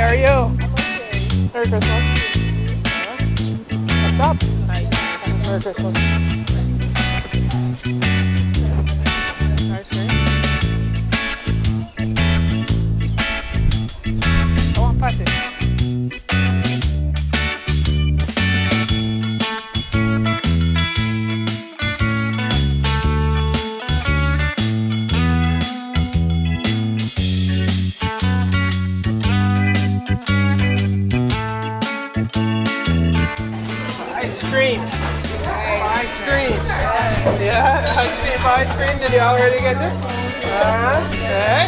are you? Merry Christmas. What's up? Merry Christmas. Ice cream. I want patty. Ice cream. Ice cream. Yeah, ice cream. Did you already get it? Okay.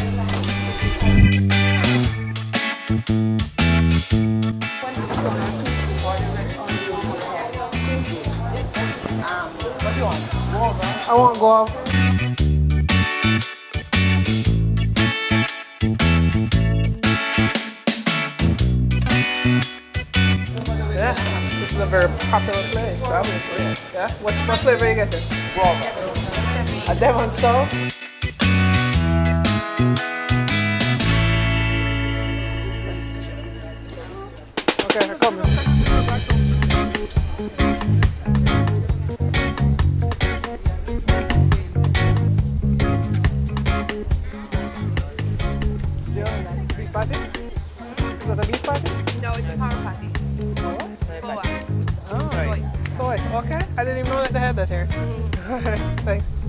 What do you want? Guava. I want guava. Yeah, this is a very popular place, obviously. Yeah? What flavor are you getting? Guava. A Devon House? Okay, here comes. Beef patty? Is that a beef patty? No, it's a power patty. Soy. Okay. I didn't even know that they had that here. Thanks.